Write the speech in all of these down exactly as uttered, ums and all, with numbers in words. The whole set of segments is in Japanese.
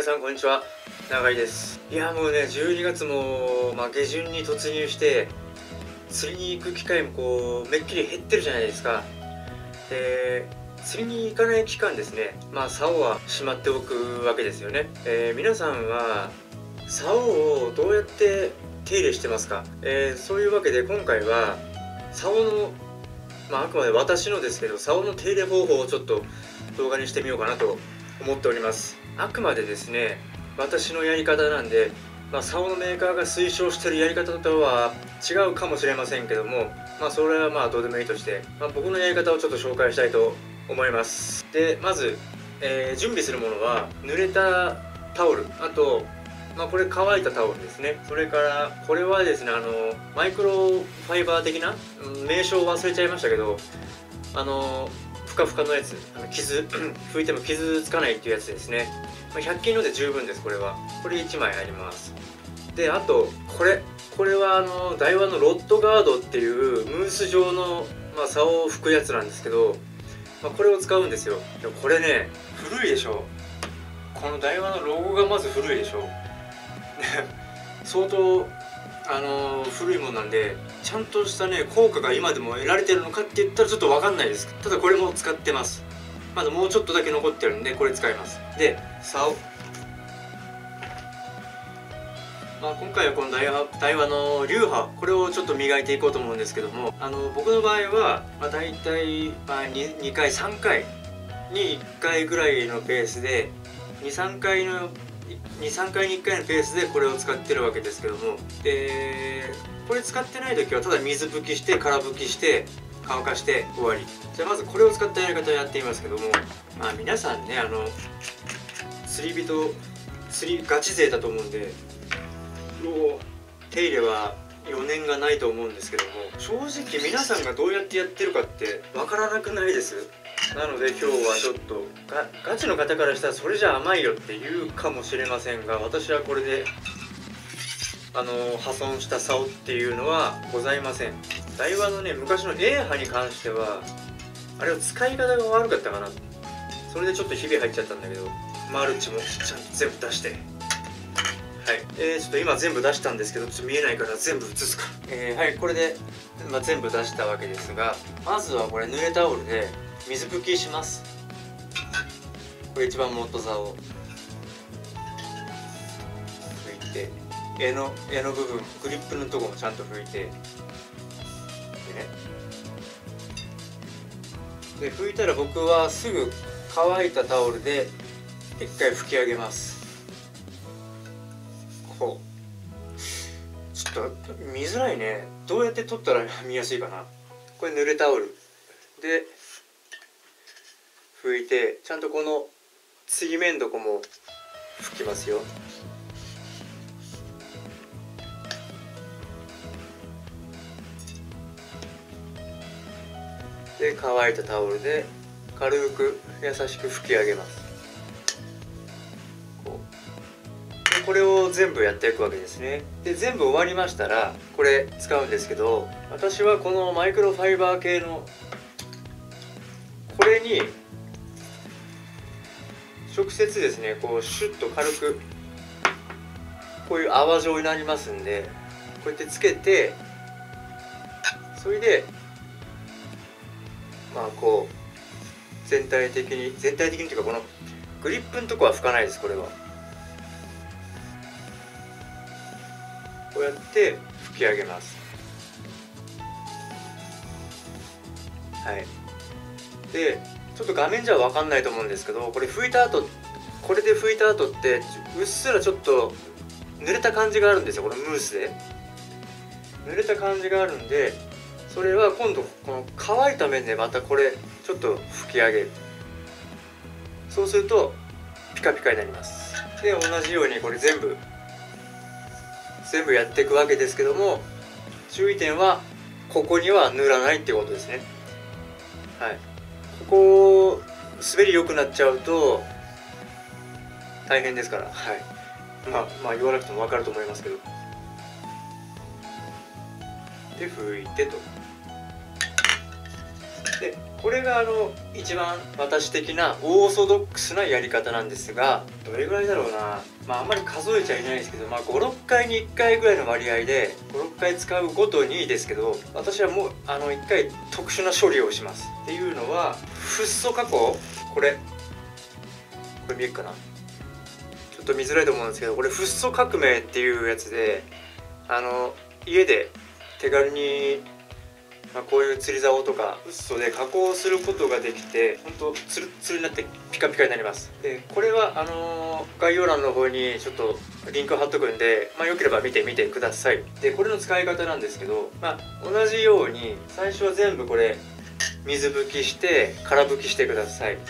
さんこんにちは、永井です。いやもうねじゅうにがつも、まあ、下旬に突入して釣りに行く機会もこうめっきり減ってるじゃないですか。で釣りに行かない期間ですね、まあ竿はしまっておくわけですよね。えー、皆さんは竿をどうやって手入れしてますか？えー、そういうわけで今回は竿の、まあ、あくまで私のですけど竿の手入れ方法をちょっと動画にしてみようかなと思っております。あくまでですね私のやり方なんで、まあ、竿のメーカーが推奨してるやり方とは違うかもしれませんけども、まあそれはまあどうでもいいとして、まあ、僕のやり方をちょっと紹介したいと思います。でまず、えー、準備するものは濡れたタオル、あとまあこれ乾いたタオルですね。それからこれはですねあのマイクロファイバー的な名称を忘れちゃいましたけど、あのふかふかのやつ、あの傷拭いても傷つかないっていうやつですね。ひゃく均ので十分です。これはこれいちまい入ります。であとこれこれはあのダイワのロッドガードっていうムース状の、まあ、竿を拭くやつなんですけど、まあ、これを使うんですよ。でもこれね古いでしょ。このダイワのロゴがまず古いでしょ相当あのー、古いものなんでちゃんとしたね効果が今でも得られてるのかって言ったらちょっと分かんないです。ただこれも使ってます。まだもうちょっとだけ残ってるんでこれ使います。で竿、まあ、今回はこのダイワ、ダイワの流派これをちょっと磨いていこうと思うんですけども、あの僕の場合は、まあ、大体、まあ、2, 2回さんかいにいっかいぐらいのペースでにさんかいのにさんかいにいっかいのペースでこれを使ってるわけですけども、でこれ使ってない時はただ水拭きして空拭きして乾かして終わり。じゃあまずこれを使ったやり方をやってみますけども、まあ皆さんねあの釣り人釣りガチ勢だと思うんで手入れは余念がないと思うんですけども、正直皆さんがどうやってやってるかってわからなくないです？なので今日はちょっとガガチの方からしたらそれじゃ甘いよって言うかもしれませんが、私はこれであの破損した竿っていうのはございません。ダイワのね昔の A 波に関してはあれは使い方が悪かったかな。それでちょっとひび入っちゃったんだけど、マルチもちゃんと全部出して、はい、えー、ちょっと今全部出したんですけどちょっと見えないから全部写すか、えー、はいこれで、まあ、全部出したわけですが、まずはこれ濡れタオルで水拭きします。これ一番元竿拭いて、柄の柄の部分グリップのとこもちゃんと拭いてでね、で拭いたら僕はすぐ乾いたタオルで一回拭き上げます。こうちょっと見づらいね。どうやって取ったら見やすいかな。これ濡れタオルで拭いて、ちゃんとこの継ぎ目んとこも拭きますよ。で乾いたタオルで軽く優しく拭き上げます。こうでこれを全部やっていくわけですね。で全部終わりましたらこれ使うんですけど、私はこのマイクロファイバー系のこれに直接ですねこうシュッと軽くこういう泡状になりますんで、こうやってつけて、それでまあこう全体的に全体的にというかこのグリップのとこは拭かないです。これはこうやって拭き上げます。はい。でちょっと画面じゃ分かんないと思うんですけど、これ拭いた後これで拭いた後ってうっすらちょっと濡れた感じがあるんですよ。このムースで濡れた感じがあるんで、それは今度この乾いた面でまたこれちょっと拭き上げる。そうするとピカピカになります。で同じようにこれ全部全部やっていくわけですけども、注意点はここには塗らないっていうことですね。はい、ここ滑り良くなっちゃうと大変ですから、はい、まあまあ言わなくても分かると思いますけど。で拭いてと。でこれがあの一番私的なオーソドックスなやり方なんですが、どれぐらいだろうな、まああんまり数えちゃいないですけど、まあごろっかいにいっかいぐらいの割合でごろっかい使うごとにですけど、私はもうあのいっかい特殊な処理をします。っていうのはフッ素加工、これこれ見えるかな、ちょっと見づらいと思うんですけど、これフッ素革命っていうやつで、あの家で手軽にまあこういう釣り竿とかフッ素で加工することができて、ほんとツルッツルになってピカピカになります。でこれはあのー、概要欄の方にちょっとリンク貼っとくんで、まあ、よければ見てみてください。でこれの使い方なんですけど、まあ、同じように最初は全部これ水拭きして空拭きしてください。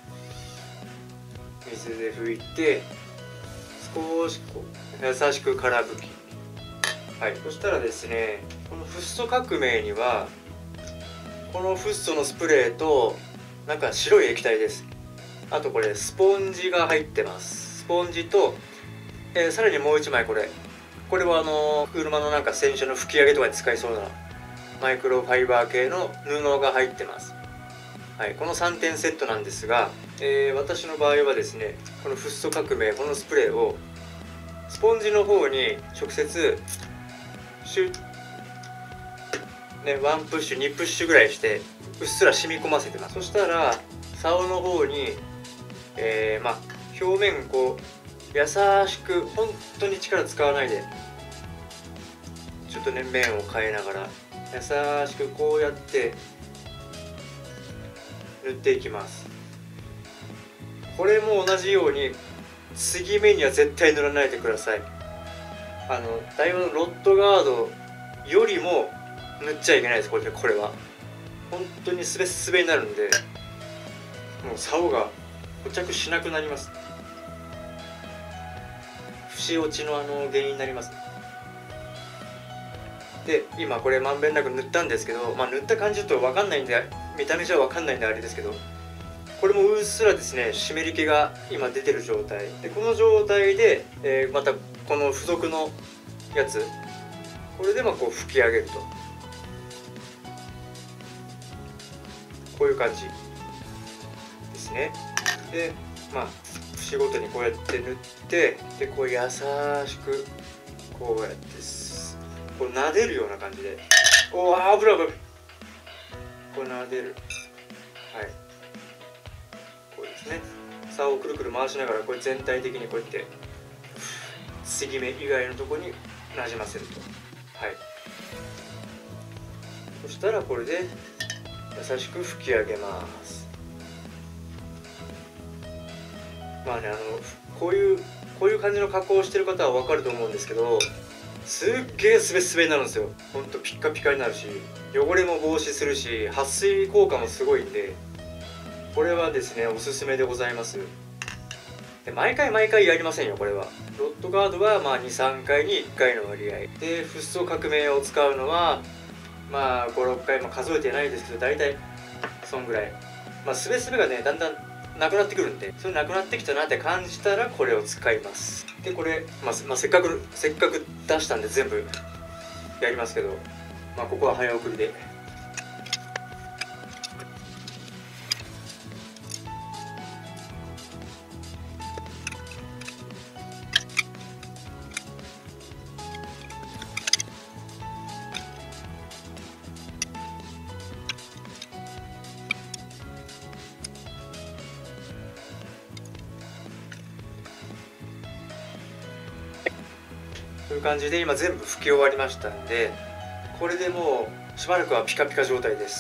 水で拭いて少しこう優しく空拭き。はい、そしたらですね、このフッ素革命にはこのフッ素のスプレーとなんか白い液体です。あとこれスポンジが入ってます。スポンジと、えー、さらにもう一枚これこれはあのー、車のなんか洗車の拭き上げとかに使いそうなマイクロファイバー系の布が入ってます。はい、このさんてんセットなんですが、えー、私の場合はですね、このフッ素革命このスプレーをスポンジの方に直接シュッね、ワンプッシュにプッシュぐらいしてうっすら染み込ませてます。そしたら竿の方に、えー、まあ表面こう優しく、本当に力使わないでちょっとね面を変えながら優しくこうやって塗っていきます。これも同じように継ぎ目には絶対塗らないでください。あのダイワのロッドガードよりも塗っちゃいけないです。これこれは本当にスベスベになるんで、もう竿が固着しなくなります。節落ちのあの原因になります。で今これまんべんなく塗ったんですけど、まあ、塗った感じちょっと分かんないんで、見た目じゃ分かんないんであれですけど、これもうっすらですね湿り気が今出てる状態で、この状態で、えー、またこの付属のやつ、これでまあこう拭き上げるとこういう感じですね。でまあ節ごとにこうやって塗って、でこう優しくこうやってこう撫でるような感じで、おお危ない危ない、こう撫でる。はい、こうですね。竿をくるくる回しながらこれ全体的にこうやって継ぎ目以外のところになじませると。はい、そしたらこれで優しく拭き上げます。まあね、あのこういうこういう感じの加工をしてる方は分かると思うんですけど、すっげえスベスベになるんですよ。ほんとピッカピカになるし、汚れも防止するし、撥水効果もすごいんで、これはですねおすすめでございます。で毎回毎回やりませんよ。これはロッドガードはまあにさんかいにいっかいの割合で、フッ素革命を使うのはまあごろっかいも数えてないですけど、大体そんぐらい。まあスベスベがねだんだんなくなってくるんで、それなくなってきたなって感じたらこれを使います。でこれ、まあ、まあ、せっかくせっかく出したんで全部やりますけど、まあここは早送りで。という感じで今全部拭き終わりましたんで、これでもうしばらくはピカピカ状態です。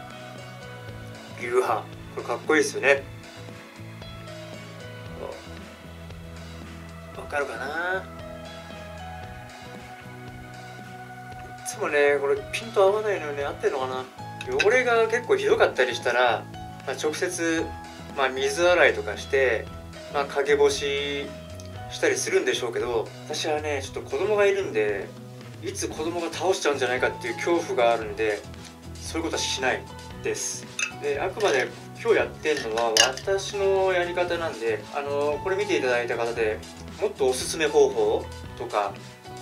流派これかっこいいですよね。わかるかな。いつもねこれピンと合わないのよね。合ってるのかな。汚れが結構ひどかったりしたら、まあ、直接、まあ、水洗いとかして、まあ、陰干ししたりするんでしょうけど、私はねちょっと子供がいるんで、いつ子供が倒しちゃうんじゃないかっていう恐怖があるんで、そういうことはしないです。であくまで今日やってるのは私のやり方なんで、あのこれ見ていただいた方でもっとおすすめ方法とか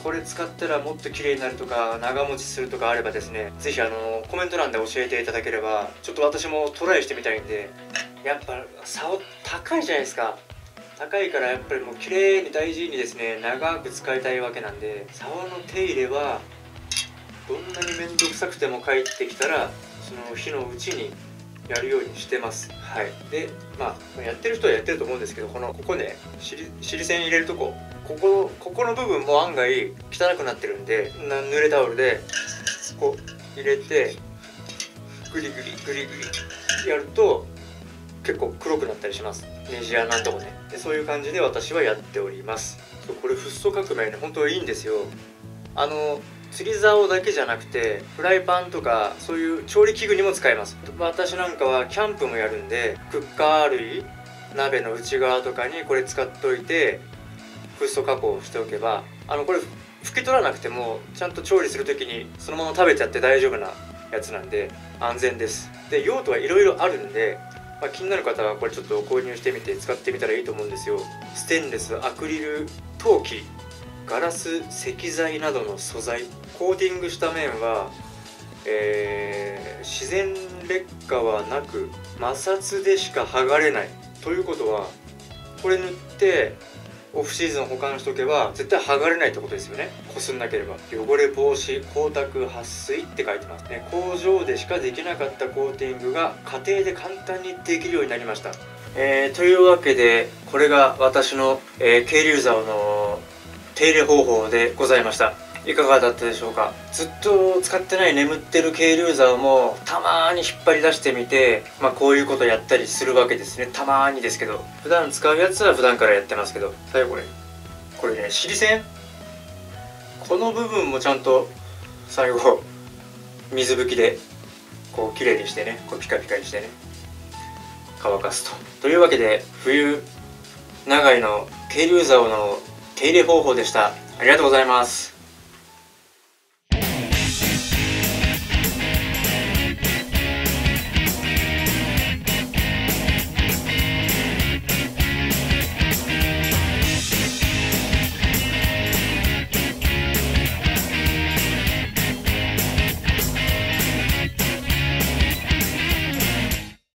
これ使ったらもっと綺麗になるとか長持ちするとかあればですね、是非あのコメント欄で教えていただければ、ちょっと私もトライしてみたいんで。やっぱ竿高いじゃないですか。高いからやっぱりもう綺麗に大事にですね長く使いたいわけなんで、竿の手入れはどんなに面倒くさくても帰ってきたらその日のうちにやるようにしてます。はい。でまあやってる人はやってると思うんですけど、このここね尻尻線入れるとこ、ここここの部分も案外汚くなってるんで、な濡れタオルでこう入れてグリグリグリグリやると結構黒くなったりします。ネジ穴のとこね。でそういう感じで私はやっております。そう、これフッ素革命ね本当いいんですよ。あの釣り竿だけじゃなくてフライパンとかそういう調理器具にも使えます。私なんかはキャンプもやるんで、クッカー類鍋の内側とかにこれ使っといてフッ素加工しておけば、あのこれ拭き取らなくてもちゃんと調理する時にそのまま食べちゃって大丈夫なやつなんで安全です。で用途はいろいろあるんで、まあ、気になる方はこれちょっと購入してみて使ってみたらいいと思うんですよ。ステンレス、アクリル、陶器、ガラス、石材などの素材、コーティングした面は、えー、自然劣化はなく摩擦でしか剥がれないということは、これ塗ってオフシーズン保管しとけば絶対剥がれないってことですよね。こすんなければ。汚れ防止、光沢撥水って書いてますね。工場でしかできなかったコーティングが家庭で簡単にできるようになりました。えー、というわけでこれが私の、えー、渓流竿の手入れ方法でございました。いかがだったでしょうか。ずっと使ってない眠ってる渓流竿もたまーに引っ張り出してみて、まあこういうことやったりするわけですね。たまーにですけど、普段使うやつは普段からやってますけど、最後これこれね、尻線この部分もちゃんと最後水拭きでこう綺麗にしてね、こうピカピカにしてね乾かすと。というわけで冬長井の渓流竿の手入れ方法でした。ありがとうございます。